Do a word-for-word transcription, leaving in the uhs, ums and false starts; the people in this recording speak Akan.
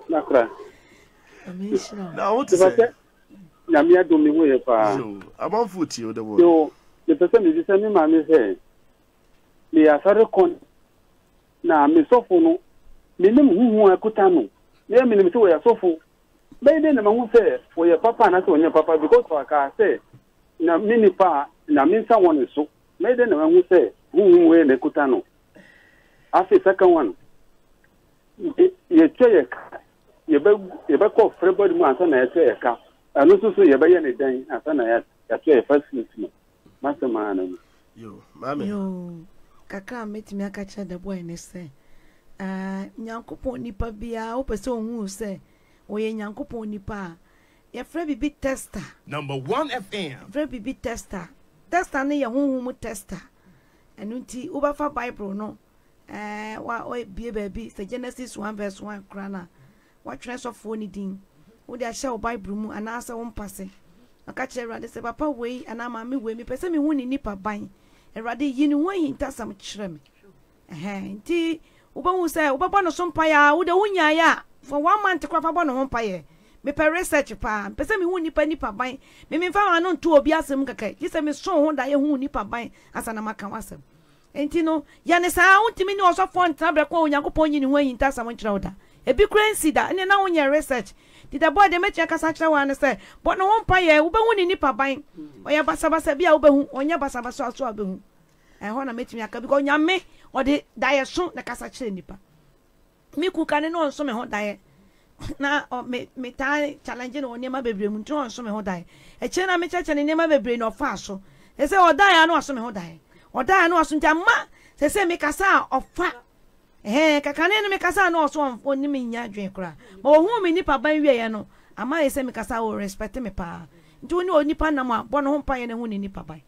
nakra na what is it na me adomi wo ye pa so about foot you the word yo the person is say me ma me say me asare kon na me sofo no me nim huhu akuta no me me nim say we sofo me dey na ma hu say we papa na say onye papa because for ka say na me ni pa na me nsa won so me dey na ma hu say huhu we na akuta no afi second one ye tye ye be ye be ko everybody mu ansa na ye tye ka anu so so ye be ye ne dan ansa na ya ya tye first no masama na yo mama yo kaka metimi aka cha the boy ne say ah nyankopon nipa bia wo pese ohun say oye nyankopon nipa ye fra bibi tester number one F M fra bibi tester tester ne ye hunhu mu tester enu nti wo ba fa bible no eh wa o bie baby say Genesis one verse one krana wa twene so fo ni din wo dia sha o bible mu anasa wo mpase aka che Erade se papa wei ana ma me wei me pese me hu ni nipa ban Erade yi ni ho hintasam kire me eh nti wo ba hu say wo ba bo no so mpa ya wo de hunya ya for one month kwa fa bo no ho mpa ye me per research pa pese me hu nipa nipa ban me me fa ma no nto obi asem kaka ji se me so ho da ye hu nipa ban asana maka wasem enti no ya ne sa untimi ni osofo ntabra kwa onyankopon yi ni ho hintasam kire wo da ebi krensi da ne na wonya research did the boy de mecha kasa kire wa ne say but no ho mpa ye wo be hu ni nipa ban oya basa basa bia wo be hu onya basa basa aso abe hu eh ho na metimi aka because nyame o de daye so na kasa kire nipa mi ku kan no nso me ho daye na me me ta challenge no nema bebre mu nto nso me ho daye e kire na me cheche ne nema bebre no fa so e say o daye no aso me ho daye o daye no aso ntama se se me kasa ofa eh kakane ne me kasa no so oni me nya adwen kra ma ohun me nipa ban wie ye no ama ye se me kasa o respect me pa nti oni onipa na ma bo no ho mpa ye ne hu ni nipa ban